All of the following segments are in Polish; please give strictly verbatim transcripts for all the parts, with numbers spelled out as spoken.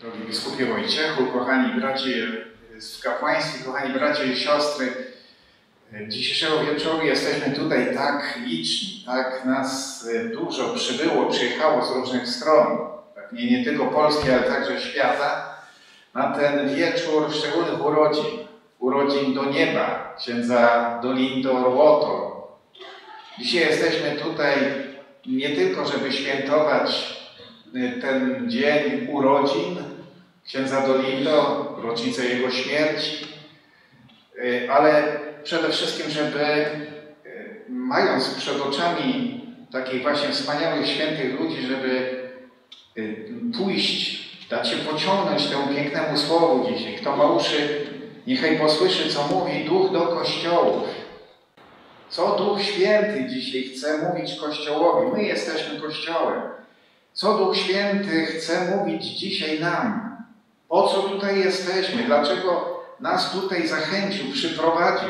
Drogi biskupie Wojciechu, kochani bracia w kapłaństwie, kochani bracia i siostry, dzisiejszego wieczoru jesteśmy tutaj tak liczni, tak nas dużo przybyło, przyjechało z różnych stron, pewnie nie tylko Polski, ale także świata, na ten wieczór szczególnych urodzin, urodzin do nieba, księdza Dolindo Orwoto. Dzisiaj jesteśmy tutaj nie tylko, żeby świętować ten dzień urodzin księdza Dolindo, rocznicę jego śmierci, ale przede wszystkim, żeby mając przed oczami takich właśnie wspaniałych, świętych ludzi, żeby pójść, dać się pociągnąć temu pięknemu słowu dzisiaj. Kto ma uszy, niechaj posłyszy, co mówi Duch do kościołów. Co Duch Święty dzisiaj chce mówić Kościołowi? My jesteśmy Kościołem. Co Duch Święty chce mówić dzisiaj nam? Po co tutaj jesteśmy? Dlaczego nas tutaj zachęcił, przyprowadził?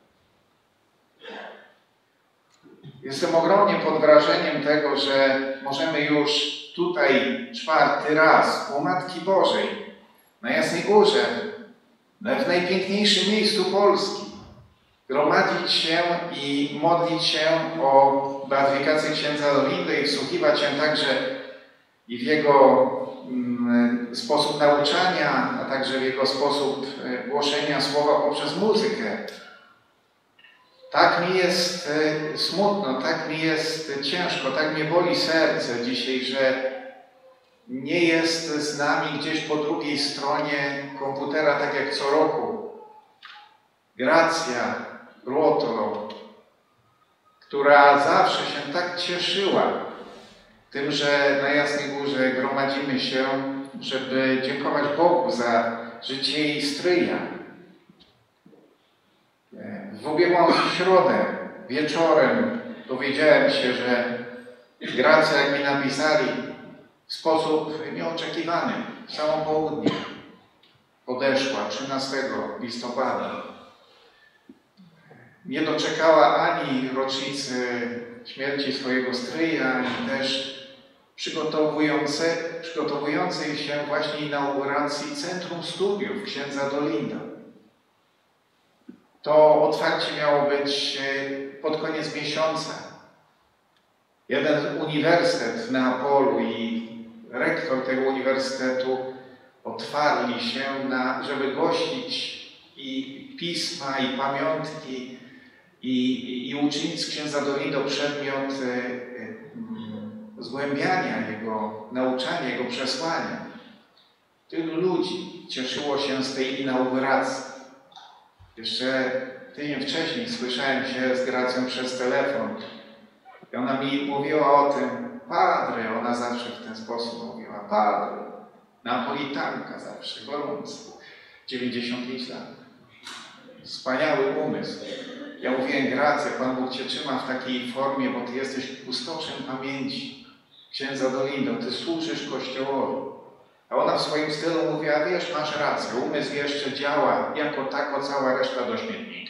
Jestem ogromnie pod wrażeniem tego, że możemy już tutaj czwarty raz u Matki Bożej na Jasnej Górze, w najpiękniejszym miejscu Polski, gromadzić się i modlić się o beatyfikację księdza Dolindo i wsłuchiwać się także i w jego mm, sposób nauczania, a także w jego sposób głoszenia słowa poprzez muzykę. Tak mi jest e, smutno, tak mi jest ciężko, tak mnie boli serce dzisiaj, że nie jest z nami gdzieś po drugiej stronie komputera, tak jak co roku, Gracja Ruotolo, która zawsze się tak cieszyła tym, że na Jasnej Górze gromadzimy się, żeby dziękować Bogu za życie jej stryja. W ubiegłą środę wieczorem dowiedziałem się, że Gracja, jak mi napisali, w sposób nieoczekiwany, w samo południe odeszła trzynastego listopada. Nie doczekała ani rocznicy śmierci swojego stryja, ani też przygotowujące, przygotowującej się właśnie inauguracji Centrum Studiów księdza Dolindo. To otwarcie miało być pod koniec miesiąca. Jeden uniwersytet w Neapolu i rektor tego uniwersytetu otwarli się, na, żeby gościć i pisma, i pamiątki, i, i uczynić z księdza Dolindo przedmiot zgłębiania jego nauczania, jego przesłania. Tylu ludzi cieszyło się z tej inauguracji. Jeszcze tydzień wcześniej słyszałem się z Gracją przez telefon i ona mi mówiła o tym, padre, ona zawsze w ten sposób mówiła, padre, napolitanka zawsze, gorąco, dziewięćdziesiąt pięć lat. Wspaniały umysł. Ja mówiłem, Gracja, Pan Bóg Cię trzyma w takiej formie, bo Ty jesteś pustoszem pamięci księdza Dolindo, Ty służysz Kościołowi. A ona w swoim stylu mówiła, wiesz, masz rację, umysł jeszcze działa jako tako, cała reszta do śmietnika.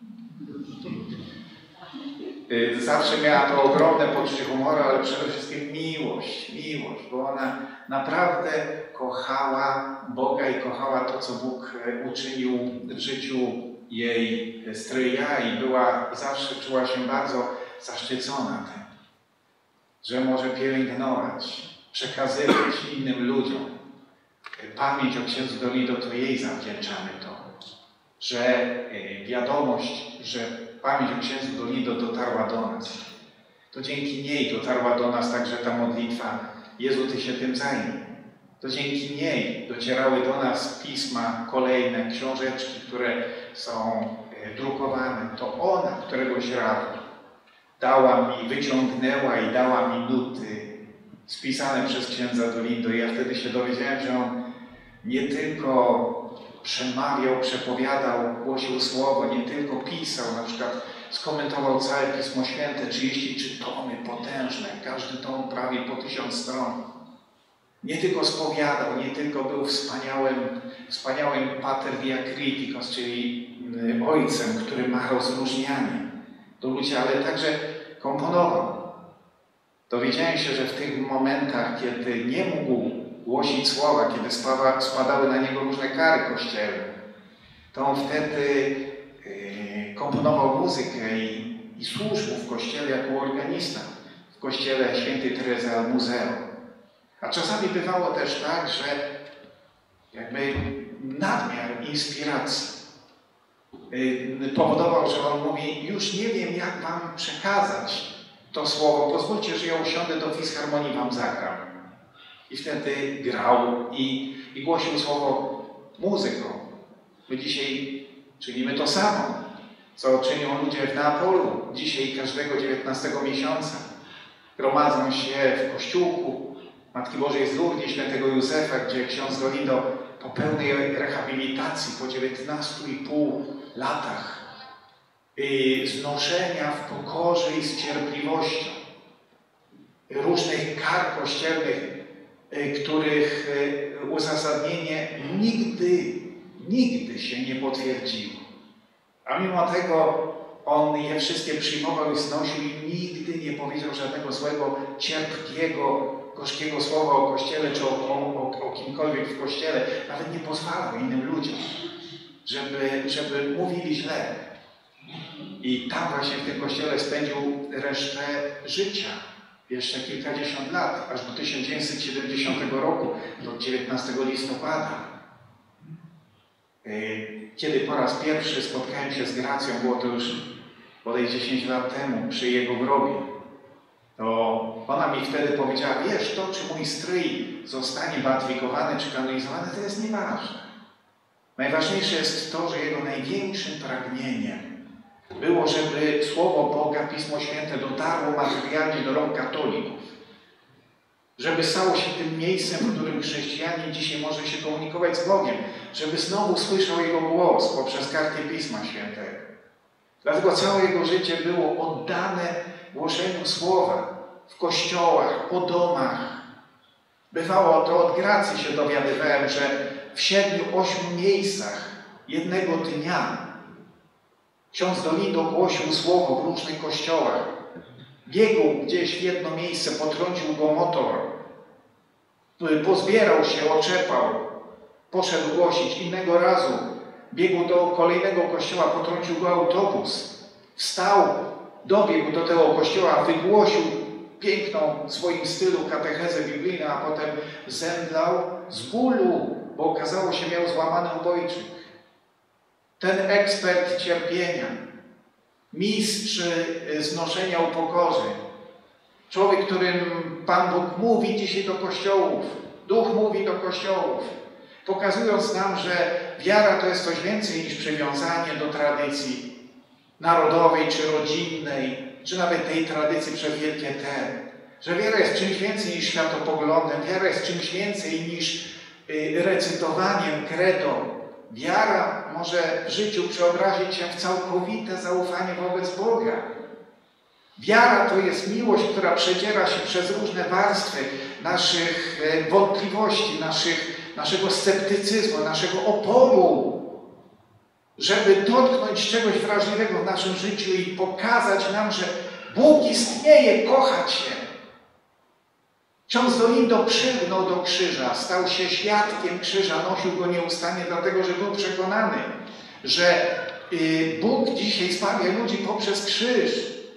Zawsze miała to ogromne poczucie humoru, ale przede wszystkim miłość, miłość, bo ona naprawdę kochała Boga i kochała to, co Bóg uczynił w życiu jej stryja i była, zawsze czuła się bardzo zaszczycona tym, że może pielęgnować, przekazywać innym ludziom pamięć o księdzu Dolindo, to jej zawdzięczamy to, że wiadomość, że pamięć o księdzu Dolindo dotarła do nas. To dzięki niej dotarła do nas także ta modlitwa Jezu, Ty się tym zajmij. To dzięki niej docierały do nas pisma kolejne, książeczki, które są drukowane. To ona któregoś razu dała mi, wyciągnęła i dała mi nuty spisane przez księdza Dolindo. I ja wtedy się dowiedziałem, że on nie tylko przemawiał, przepowiadał, głosił słowo, nie tylko pisał, na przykład skomentował całe Pismo Święte, trzydzieści trzy tomy potężne, każdy tom prawie po tysiąc stron. Nie tylko spowiadał, nie tylko był wspaniałym, wspaniałym pater diakritikos, czyli ojcem, który ma rozróżnianie do ludzi, ale także komponował. Dowiedziałem się, że w tych momentach, kiedy nie mógł głosić słowa, kiedy spada, spadały na niego różne kary kościelne, to on wtedy yy, komponował muzykę i, i służył w kościele jako organista, w kościele świętej Terezy al Museo. A czasami bywało też tak, że jakby nadmiar inspiracji yy, powodował, że on mówi: już nie wiem, jak wam przekazać to słowo, pozwólcie, że ja usiądę do fisharmonii, wam zagram. I wtedy grał i, i głosił słowo muzyką. My dzisiaj czynimy to samo, co czynią ludzie w Neapolu. Dzisiaj każdego dziewiętnastego miesiąca gromadzą się w kościółku Matki Bożej z Lourdes, świętego Józefa, gdzie ksiądz Dolindo po pełnej rehabilitacji, po dziewiętnastu i pół latach znoszenia w pokorze i z cierpliwością różnych kar kościelnych, których uzasadnienie nigdy, nigdy się nie potwierdziło. A mimo tego on je wszystkie przyjmował i znosił i nigdy nie powiedział żadnego złego, cierpkiego, gorzkiego słowa o Kościele czy o, o, o kimkolwiek w Kościele. Nawet nie pozwalał innym ludziom, żeby, żeby mówili źle. I tam właśnie w tym kościele spędził resztę życia. Jeszcze kilkadziesiąt lat, aż do tysiąc dziewięćset siedemdziesiątego roku, do dziewiętnastego listopada. Kiedy po raz pierwszy spotkałem się z Gracją, było to już bodaj dziesięć lat temu, przy jego grobie, to ona mi wtedy powiedziała: wiesz, to czy mój stryj zostanie beatyfikowany czy kanonizowany, to jest nieważne. Najważniejsze jest to, że jego największym pragnieniem było, żeby Słowo Boga, Pismo Święte dotarło materialnie do rąk katolików. Żeby stało się tym miejscem, w którym chrześcijanin dzisiaj może się komunikować z Bogiem. Żeby znowu słyszał Jego głos poprzez kartę Pisma Świętego. Dlatego całe jego życie było oddane głoszeniu Słowa w kościołach, po domach. Bywało to, od Gracji się dowiadywałem, że w siedmiu, ośmiu miejscach jednego dnia ksiądz Dolindo głosił słowo w różnych kościołach. Biegł gdzieś w jedno miejsce, potrącił go motor, pozbierał się, oczepał, poszedł głosić. Innego razu biegł do kolejnego kościoła, potrącił go autobus. Wstał, dobiegł do tego kościoła, wygłosił piękną w swoim stylu katechezę biblijną, a potem zemdlał z bólu, bo okazało się, miał złamany obojczyk. Ten ekspert cierpienia, mistrz znoszenia upokorzeń, człowiek, którym Pan Bóg mówi dzisiaj do kościołów, Duch mówi do kościołów, pokazując nam, że wiara to jest coś więcej niż przywiązanie do tradycji narodowej czy rodzinnej, czy nawet tej tradycji przez wielkie T. Że wiara jest czymś więcej niż światopoglądem, wiara jest czymś więcej niż recytowaniem credo. Wiara może w życiu przeobrazić się w całkowite zaufanie wobec Boga. Wiara to jest miłość, która przedziera się przez różne warstwy naszych wątpliwości, naszych, naszego sceptycyzmu, naszego oporu, żeby dotknąć czegoś wrażliwego w naszym życiu i pokazać nam, że Bóg istnieje, kocha Cię. Ksiądz Dolindo przylgnął do krzyża, stał się świadkiem krzyża, nosił go nieustannie, dlatego że był przekonany, że Bóg dzisiaj zbawia ludzi poprzez krzyż.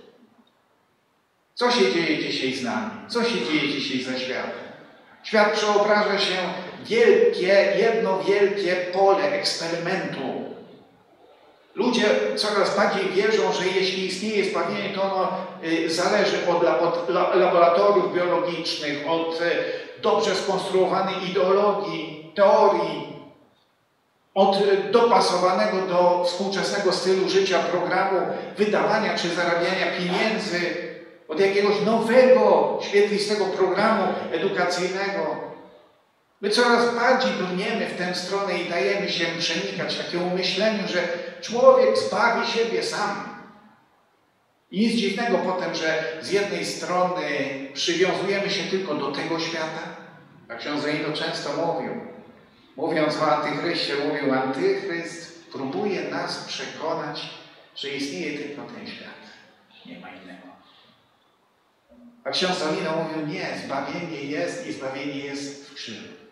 Co się dzieje dzisiaj z nami? Co się dzieje dzisiaj ze światem? Świat przeobraża się w wielkie, jedno wielkie pole eksperymentu. Ludzie coraz bardziej wierzą, że jeśli istnieje zbawienie, to ono zależy od, od laboratoriów biologicznych, od dobrze skonstruowanej ideologii, teorii, od dopasowanego do współczesnego stylu życia programu wydawania czy zarabiania pieniędzy, od jakiegoś nowego, świetlistego programu edukacyjnego. My coraz bardziej brniemy w tę stronę i dajemy się przenikać takiemu myśleniu, że człowiek zbawi siebie sam. I nic dziwnego potem, że z jednej strony przywiązujemy się tylko do tego świata, a ksiądz Dolindo często mówił, mówiąc o antychryście, mówił: antychryst próbuje nas przekonać, że istnieje tylko ten świat, nie ma innego. A ksiądz Dolindo mówił: nie, zbawienie jest i zbawienie jest w krzyżu.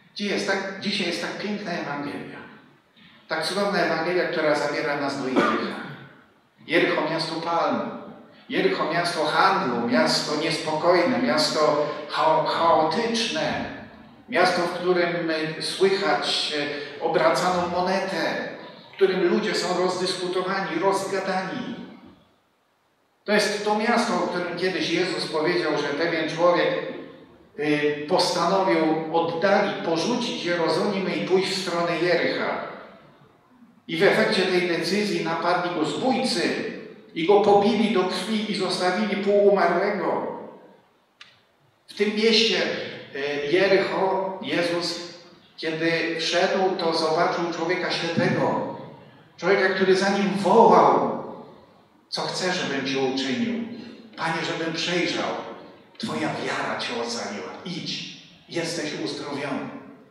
Gdzie jest tak, dzisiaj jest tak piękna Ewangelia. Tak cudowna Ewangelia, która zabiera nas do Jericha. Jericho miasto palm. Jericho miasto handlu, miasto niespokojne, miasto cha chaotyczne. Miasto, w którym słychać obracaną monetę, w którym ludzie są rozdyskutowani, rozgadani. To jest to miasto, o którym kiedyś Jezus powiedział, że pewien człowiek postanowił oddalić, porzucić Jerozolimę i pójść w stronę Jericha. I w efekcie tej decyzji napadli go zbójcy i go pobili do krwi i zostawili półumarłego. W tym mieście Jericho Jezus, kiedy wszedł, to zobaczył człowieka ślepego. Człowieka, który za nim wołał: co chcesz, żebym Cię uczynił? Panie, żebym przejrzał. Twoja wiara Cię ocaliła. Idź, jesteś uzdrowiony.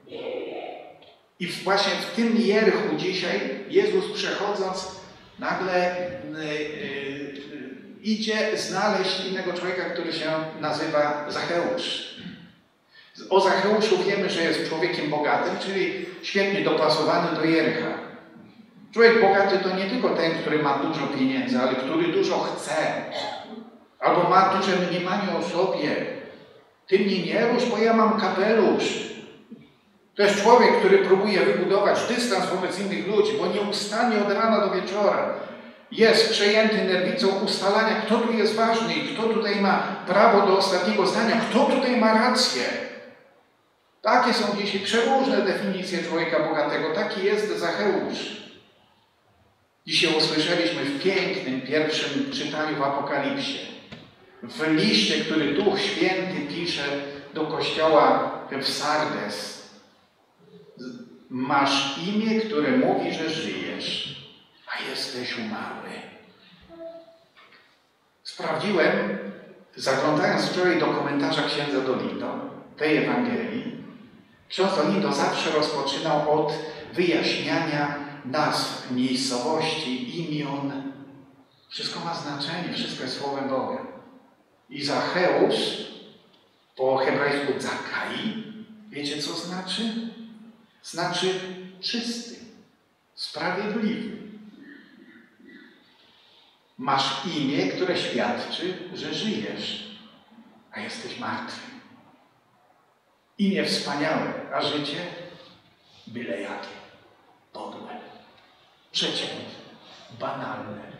I właśnie w tym Jerichu dzisiaj Jezus, przechodząc, nagle yy, yy, idzie znaleźć innego człowieka, który się nazywa Zacheusz. O Zacheuszu wiemy, że jest człowiekiem bogatym, czyli świetnie dopasowany do Jericha. Człowiek bogaty to nie tylko ten, który ma dużo pieniędzy, ale który dużo chce. Albo ma duże mniemanie o sobie. Ty mnie nie rusz, bo ja mam kapelusz. To jest człowiek, który próbuje wybudować dystans wobec innych ludzi, bo nieustannie od rana do wieczora jest przejęty nerwicą ustalania, kto tu jest ważny i kto tutaj ma prawo do ostatniego zdania, kto tutaj ma rację. Takie są dzisiaj przeróżne definicje człowieka bogatego. Taki jest Zacheusz. Dzisiaj usłyszeliśmy w pięknym pierwszym czytaniu w Apokalipsie, w liście, który Duch Święty pisze do kościoła w Sardes. Masz imię, które mówi, że żyjesz, a jesteś umarły. Sprawdziłem, zaglądając wczoraj do komentarza księdza Dolindo, tej Ewangelii, ksiądz Dolindo zawsze rozpoczynał od wyjaśniania nazw miejscowości, imion. Wszystko ma znaczenie, wszystko jest słowem Boga. I Zacheusz, po hebrajsku Zakai, wiecie co znaczy? Znaczy czysty, sprawiedliwy. Masz imię, które świadczy, że żyjesz, a jesteś martwy. Imię wspaniałe, a życie byle jakie, podłe, przeciętne, banalne.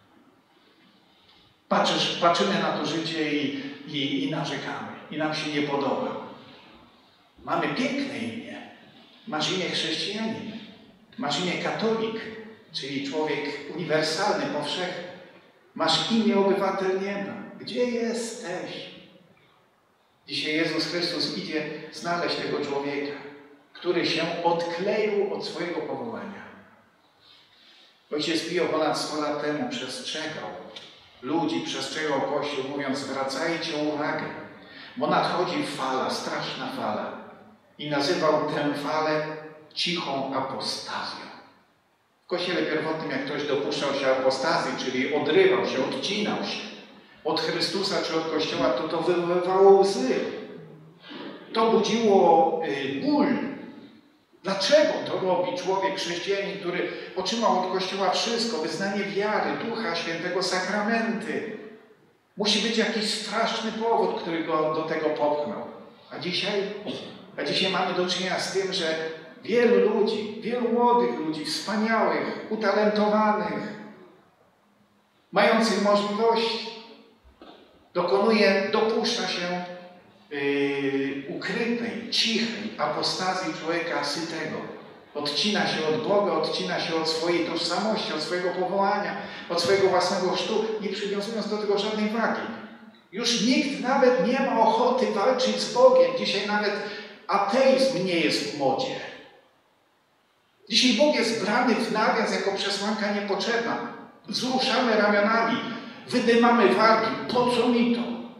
Patrzysz, patrzymy na to życie i, i, i narzekamy, i nam się nie podoba. Mamy piękne imię. Masz imię chrześcijanin, masz imię katolik, czyli człowiek uniwersalny, powszechny. Masz imię obywatel nieba. Gdzie jesteś? Dzisiaj Jezus Chrystus idzie znaleźć tego człowieka, który się odkleił od swojego powołania. Ojciec Pio ponad sto lat temu przestrzegał ludzi, przestrzegał Kościół, mówiąc: zwracajcie uwagę, bo nadchodzi fala, straszna fala. I nazywał tę falę cichą apostazją. W Kościele pierwotnym, jak ktoś dopuszczał się apostazji, czyli odrywał się, odcinał się od Chrystusa czy od Kościoła, to to wywoływało łzy. To budziło y, ból. Dlaczego to robi człowiek, chrześcijanin, który otrzymał od Kościoła wszystko, wyznanie wiary, Ducha Świętego, sakramenty? Musi być jakiś straszny powód, który go do tego popchnął. A dzisiaj? A dzisiaj mamy do czynienia z tym, że wielu ludzi, wielu młodych ludzi, wspaniałych, utalentowanych, mających możliwości, dokonuje, dopuszcza się yy, ukrytej, cichej apostazji człowieka sytego. Odcina się od Boga, odcina się od swojej tożsamości, od swojego powołania, od swojego własnego chrztu, nie przywiązując do tego żadnej wagi. Już nikt nawet nie ma ochoty walczyć z Bogiem. Dzisiaj nawet ateizm nie jest w modzie. Dzisiaj Bóg jest brany w nawias jako przesłanka niepotrzebna. Wzruszamy ramionami, wydymamy wargi. Po co mi to?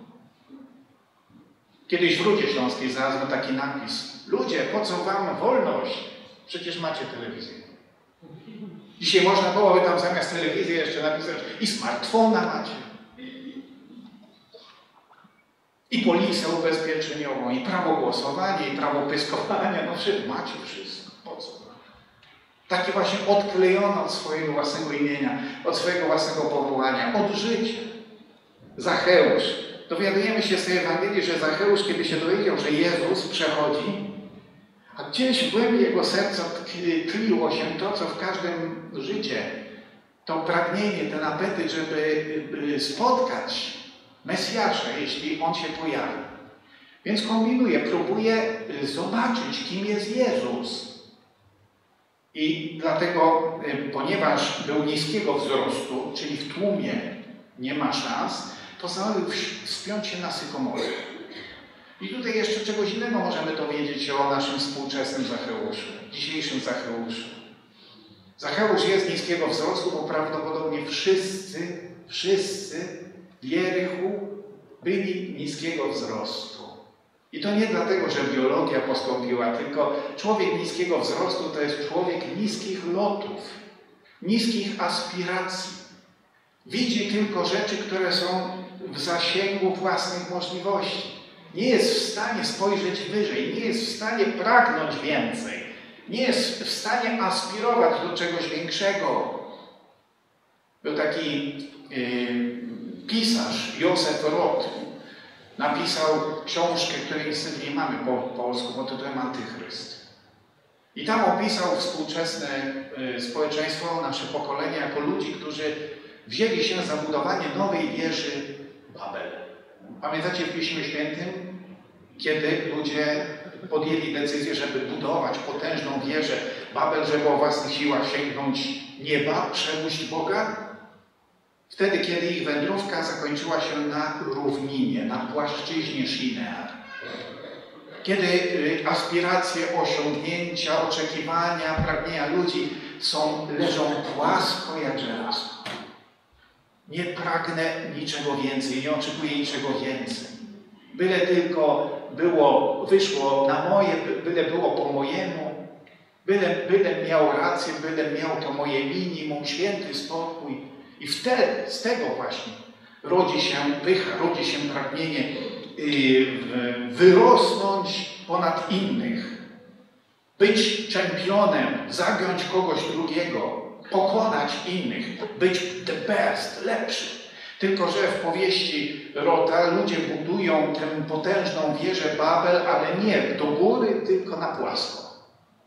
Kiedyś w Rudzie Śląskiej znalazłem taki napis: ludzie, po co wam wolność? Przecież macie telewizję. Dzisiaj można byłoby tam zamiast telewizji jeszcze napisać: i smartfona macie. I polisę ubezpieczeniową, i prawo głosowania, i prawo pyskowania. No wszystko, macie wszystko. Po co? Taki właśnie odklejony od swojego własnego imienia, od swojego własnego powołania, od życia. Zacheusz. Dowiadujemy się z tej Ewangelii, że Zacheusz, kiedy się dowiedział, że Jezus przechodzi, a gdzieś w głębi jego serca tliło się to, co w każdym życie, to pragnienie, ten apetyt, żeby spotkać Mesjasza, jeśli On się pojawi. Więc kombinuje, próbuje zobaczyć, kim jest Jezus. I dlatego, ponieważ był niskiego wzrostu, czyli w tłumie nie ma szans, postanowił wspiąć się na sykomorę. I tutaj jeszcze czegoś innego możemy dowiedzieć o naszym współczesnym Zacheuszu, dzisiejszym Zacheuszu. Zacheusz jest niskiego wzrostu, bo prawdopodobnie wszyscy, wszyscy w Jerychu byli niskiego wzrostu. I to nie dlatego, że biologia postąpiła, tylko człowiek niskiego wzrostu to jest człowiek niskich lotów, niskich aspiracji. Widzi tylko rzeczy, które są w zasięgu własnych możliwości. Nie jest w stanie spojrzeć wyżej, nie jest w stanie pragnąć więcej, nie jest w stanie aspirować do czegoś większego. Był taki yy, pisarz, Józef Rot, napisał książkę, której niestety nie mamy po polsku, pod tytułem Antychryst. I tam opisał współczesne yy, społeczeństwo, nasze pokolenie, jako ludzi, którzy wzięli się za budowanie nowej wieży Babel. Pamiętacie w Piśmie Świętym, kiedy ludzie podjęli decyzję, żeby budować potężną wieżę Babel, żeby o własnych siłach sięgnąć nieba, przebuść Boga? Wtedy, kiedy ich wędrówka zakończyła się na równinie, na płaszczyźnie Shinear. Kiedy aspiracje, osiągnięcia, oczekiwania, pragnienia ludzi są, leżą płasko jak żelazko. Nie pragnę niczego więcej, nie oczekuję niczego więcej. Byle tylko było, wyszło na moje, byle było po mojemu, byle, byle miał rację, byle miał to moje minimum, święty spokój. I wtedy, z tego właśnie rodzi się pycha, rodzi się pragnienie yy, wyrosnąć ponad innych, być czempionem, zagiąć kogoś drugiego, pokonać innych, być the best, lepszy. Tylko że w powieści Rota ludzie budują tę potężną wieżę Babel, ale nie do góry, tylko na płasko.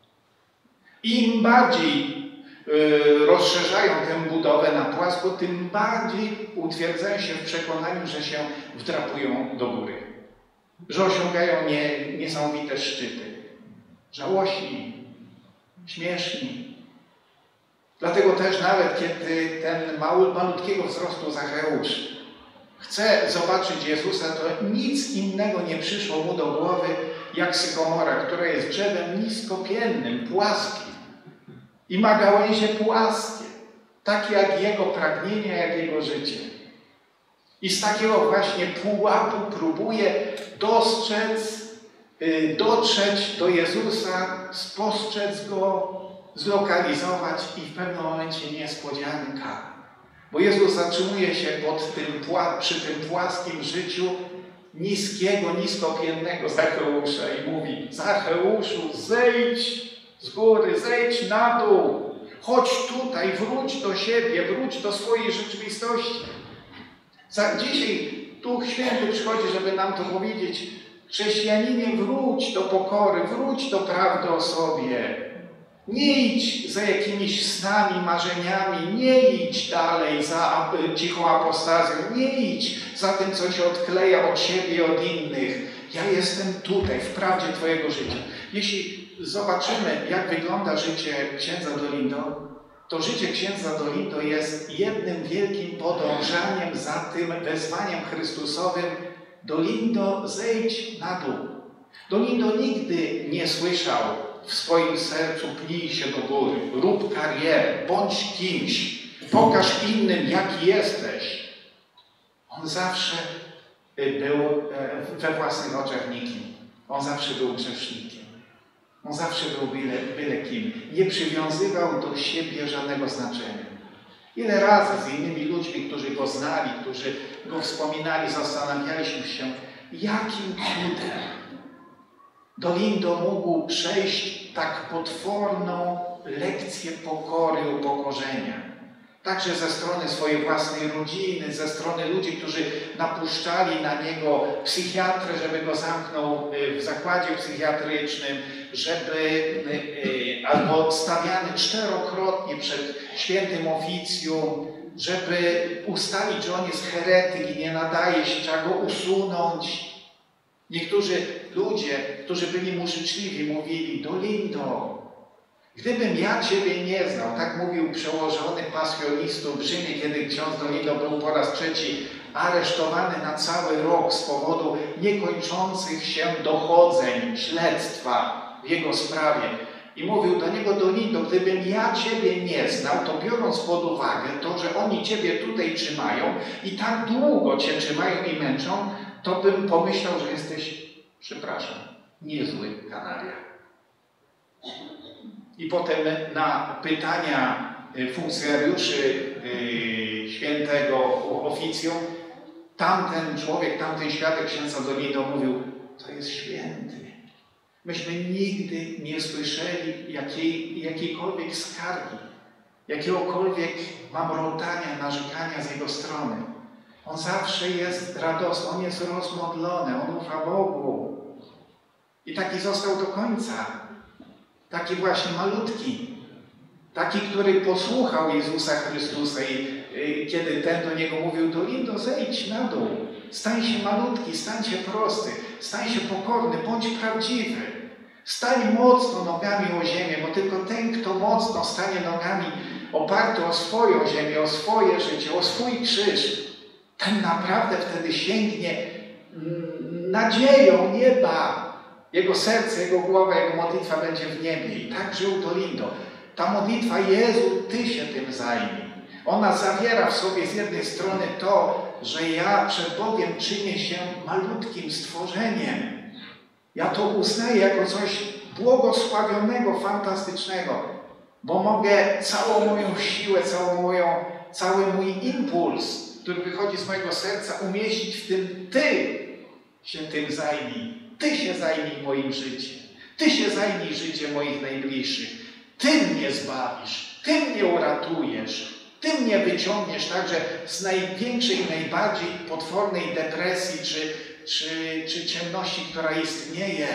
Im bardziej y, rozszerzają tę budowę na płasko, tym bardziej utwierdzają się w przekonaniu, że się wdrapują do góry. Że osiągają nie, niesamowite szczyty. Żałośni, śmieszni. Dlatego też nawet kiedy ten mały, malutkiego wzrostu Zacheusz chce zobaczyć Jezusa, to nic innego nie przyszło mu do głowy jak sykomora, która jest drzewem niskopiennym, płaskim i ma gałęzie płaskie, takie jak jego pragnienia, jak jego życie. I z takiego właśnie pułapu próbuje dostrzec, dotrzeć do Jezusa, spostrzec Go, zlokalizować i w pewnym momencie niespodzianka. Bo Jezus zatrzymuje się pod tym, przy tym płaskim życiu niskiego, niskopiennego Zacheusza i mówi: Zacheuszu, zejdź z góry, zejdź na dół, chodź tutaj, wróć do siebie, wróć do swojej rzeczywistości. Dzisiaj Duch Święty przychodzi, żeby nam to powiedzieć: chrześcijaninie, wróć do pokory, wróć do prawdy o sobie. Nie idź za jakimiś snami, marzeniami, nie idź dalej za cichą apostazją, nie idź za tym, co się odkleja od siebie i od innych. Ja jestem tutaj, w prawdzie Twojego życia. Jeśli zobaczymy, jak wygląda życie księdza Dolindo, to życie księdza Dolindo jest jednym wielkim podążaniem za tym wezwaniem Chrystusowym: Dolindo, zejdź na dół. Dolindo nigdy nie słyszał w swoim sercu: pnij się do góry, rób karierę, bądź kimś, pokaż innym, jaki jesteś. On zawsze był we własnych oczach nikim. On zawsze był grzesznikiem. On zawsze był byle, byle kim. Nie przywiązywał do siebie żadnego znaczenia. Ile razy z innymi ludźmi, którzy go znali, którzy go wspominali, zastanawialiśmy się, Jakim cudem Dolindo mógł przejść tak potworną lekcję pokory, upokorzenia? Także ze strony swojej własnej rodziny, ze strony ludzi, którzy napuszczali na niego psychiatrę, żeby go zamknął w zakładzie psychiatrycznym, żeby albo stawiany czterokrotnie przed świętym oficjum, żeby ustalić, że on jest heretyk i nie nadaje się, trzeba go usunąć. Niektórzy ludzie, którzy byli mu życzliwi, mówili: Dolindo, gdybym ja Ciebie nie znał, tak mówił przełożony pasjonistów w Rzymie, kiedy ksiądz Dolindo był po raz trzeci aresztowany na cały rok z powodu niekończących się dochodzeń, śledztwa w jego sprawie. I mówił do niego: Dolindo, gdybym ja Ciebie nie znał, to biorąc pod uwagę to, że oni Ciebie tutaj trzymają i tak długo Cię trzymają i męczą, to bym pomyślał, że jesteś, przepraszam, niezły kanaria. I potem na pytania funkcjonariuszy świętego oficjum, tamten człowiek, tamten świadek księdza Dolindo mówił: to jest święty. Myśmy nigdy nie słyszeli jakiej, jakiejkolwiek skargi, jakiegokolwiek mamrotania, narzekania z jego strony. On zawsze jest radosny, on jest rozmodlony, on ufa Bogu. I taki został do końca. Taki właśnie malutki. Taki, który posłuchał Jezusa Chrystusa i, i kiedy ten do niego mówił: Dolindo, zejdź na dół, stań się malutki, stań się prosty, stań się pokorny, bądź prawdziwy. Stań mocno nogami o ziemię, bo tylko ten, kto mocno stanie nogami oparty o swoją ziemię, o swoje życie, o swój krzyż, ten naprawdę wtedy sięgnie nadzieją nieba. Jego serce, jego głowa, jego modlitwa będzie w niebie. I tak żył Dolindo. Ta modlitwa: Jezu, Ty się tym zajmij. Ona zawiera w sobie z jednej strony to, że ja przed Bogiem czynię się malutkim stworzeniem. Ja to uznaję jako coś błogosławionego, fantastycznego, bo mogę całą moją siłę, całą moją, cały mój impuls, który wychodzi z mojego serca, umieścić w tym: Ty się tym zajmij. Ty się zajmij moim życiem. Ty się zajmij życiem moich najbliższych. Ty mnie zbawisz. Ty mnie uratujesz. Ty mnie wyciągniesz także z największej, najbardziej potwornej depresji czy, czy, czy ciemności, która istnieje.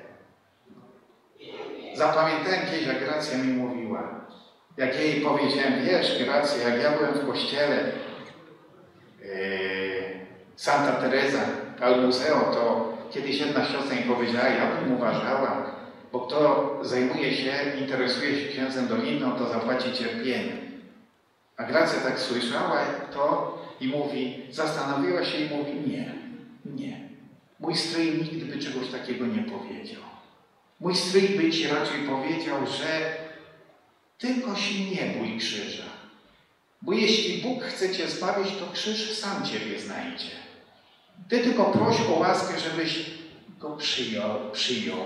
Zapamiętałem kiedyś, jak Gracja mi mówiła. Jak jej powiedziałem: wiesz, Gracja, jak ja byłem w kościele yy, Santa Teresa al Museo, to kiedyś jedna siostra mi powiedziała: ja bym uważała, bo kto zajmuje się, interesuje się księdzem Dolindą, to zapłaci cierpienie. A Gracja tak słyszała to i mówi, zastanowiła się i mówi: nie, nie. Mój stryj nigdy by czegoś takiego nie powiedział. Mój stryj by ci raczej powiedział, że tylko się nie bój krzyża. Bo jeśli Bóg chce cię zbawić, to krzyż sam ciebie znajdzie. Ty tylko proś o łaskę, żebyś go przyjął, przyjął,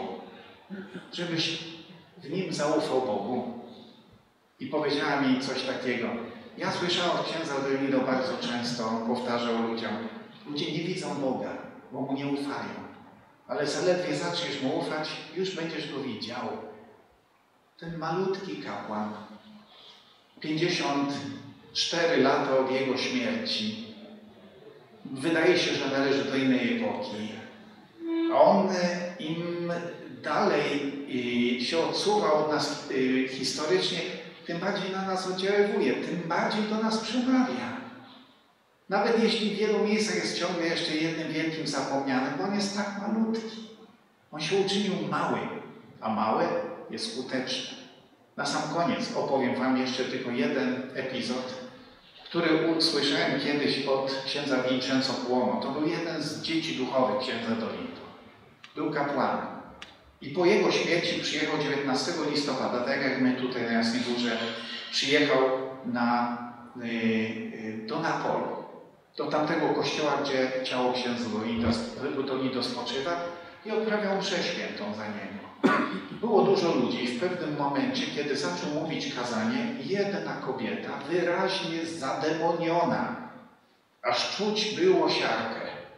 żebyś w nim zaufał Bogu. I powiedziała mi coś takiego. Ja słyszałam od księdza Dolindo bardzo często, on powtarzał ludziom: ludzie nie widzą Boga, bo mu nie ufają. Ale zaledwie zaczniesz mu ufać, już będziesz go widział. Ten malutki kapłan, pięćdziesiąt cztery lata od jego śmierci, wydaje się, że należy do innej epoki. A on im dalej się odsuwa od nas historycznie, tym bardziej na nas oddziaływuje, tym bardziej do nas przemawia. Nawet jeśli w wielu miejscach jest ciągle jeszcze jednym wielkim zapomnianym, bo on jest tak malutki. On się uczynił mały, a małe jest skuteczne. Na sam koniec opowiem wam jeszcze tylko jeden epizod, który usłyszałem kiedyś od księdza Vincenzo Cuomo. To był jeden z dzieci duchowych księdza Dolindo. Był kapłanem. I po jego śmierci przyjechał dziewiętnastego listopada, tak jak my tutaj na Jasnej Górze, przyjechał na, yy, do Neapolu, do tamtego kościoła, gdzie ciało księdza Dolindo spoczywa, i odprawiał mszę świętą za niego. Było dużo ludzi i w pewnym momencie, kiedy zaczął mówić kazanie, jedna kobieta, wyraźnie zademoniona, aż czuć było siarkę,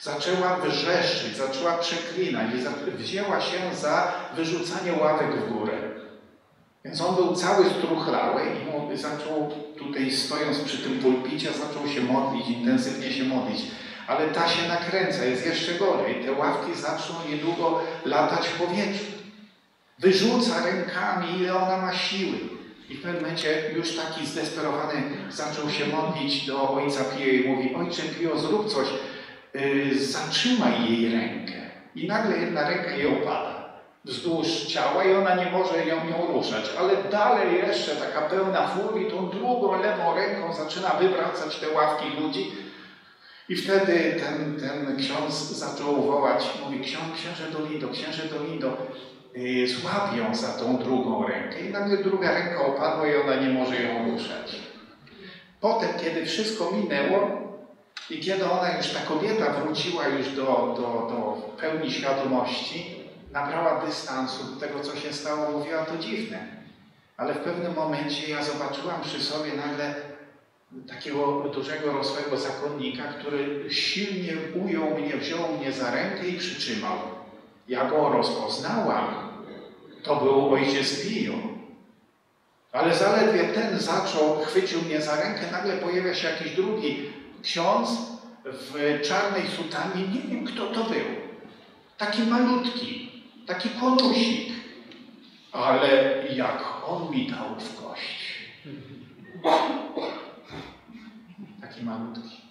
Zaczęła wrzeszczeć, zaczęła przeklinać i wzięła się za wyrzucanie ławek w górę. Więc on był cały struchlały i zaczął tutaj, stojąc przy tym pulpicie, zaczął się modlić, intensywnie się modlić. Ale ta się nakręca, jest jeszcze gorzej. Te ławki zaczną niedługo latać w powietrzu. Wyrzuca rękami, ile ona ma siły. I w pewnym momencie już taki zdesperowany zaczął się modlić do ojca Pio i mówi: ojcze Pio, zrób coś, yy, zatrzymaj jej rękę. I nagle jedna ręka jej opada wzdłuż ciała i ona nie może ją nią ruszać, ale dalej jeszcze taka pełna furii, tą drugą lewą ręką zaczyna wywracać te ławki ludzi. I wtedy ten, ten ksiądz zaczął wołać, mówi: ksiądz, księże Dolindo, księże Dolindo, yy, złap ją za tą drugą rękę. I nagle druga ręka opadła i ona nie może ją ruszać. Potem, kiedy wszystko minęło i kiedy ona już, ta kobieta wróciła już do, do, do pełni świadomości, nabrała dystansu do tego, co się stało, mówiła: to dziwne. Ale w pewnym momencie ja zobaczyłam przy sobie nagle takiego dużego, rosłego zakonnika, który silnie ujął mnie, wziął mnie za rękę i przytrzymał. Ja go rozpoznałam. To był ojciec Pio. Ale zaledwie ten zaczął, chwycił mnie za rękę, nagle pojawia się jakiś drugi ksiądz w czarnej sutanie. Nie wiem, kto to był. Taki malutki, taki konusik. Ale jak on mi dał w kość. Taki malutki.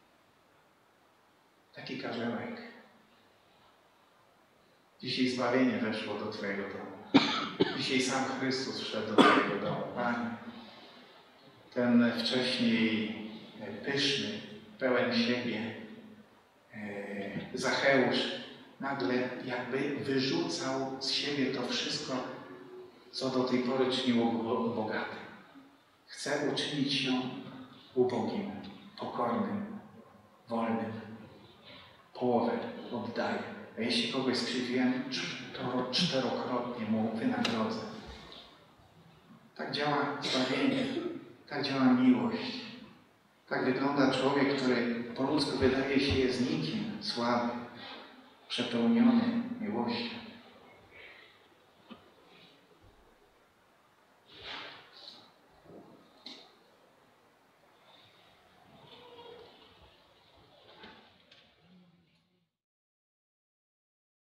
Taki karzełek. Dzisiaj zbawienie weszło do Twojego domu. Dzisiaj sam Chrystus wszedł do Twojego domu. Panie, ten wcześniej pyszny, pełen siebie Zacheusz nagle jakby wyrzucał z siebie to wszystko, co do tej pory czyniło go bogatym. Chce uczynić się ubogim, pokornym, wolnym. Połowę oddaję. A jeśli kogoś skrzywdziłem, to czterokrotnie mu wynagrodzę. Tak działa zbawienie, tak działa miłość. Tak wygląda człowiek, który po ludzku wydaje się jest nikim, słaby, przepełniony miłością.